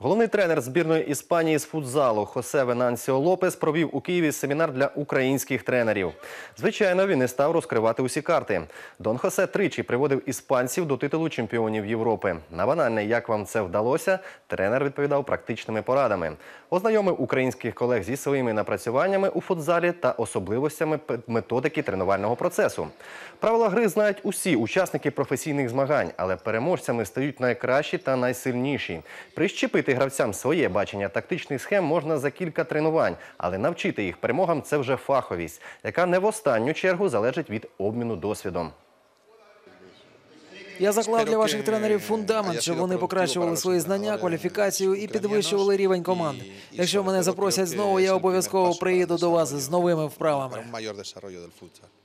Головний тренер збірної Іспанії з футзалу Хосе Венансіо Лопес провів у Києві семінар для українських тренерів. Звичайно, він не став розкривати усі карти. Дон Хосе тричі приводив іспанців до титулу чемпіонів Європи. На банальне «як вам це вдалося?» тренер відповідав практичними порадами. Ознайомив українських колег зі своїми напрацюваннями у футзалі та особливостями методики тренувального процесу. Правила гри знають усі учасники професійних змагань, але переможцями стають найкращі та найсильніші. Прищепити гравцям своє бачення тактичних схем можна за кілька тренувань, але навчити їх перемогам – це вже фаховість, яка не в останню чергу залежить від обміну досвідом. Я заклав для ваших тренерів фундамент, щоб вони покращували свої знання, кваліфікацію і підвищували рівень команд. Якщо мене запросять знову, я обов'язково приїду до вас з новими вправами.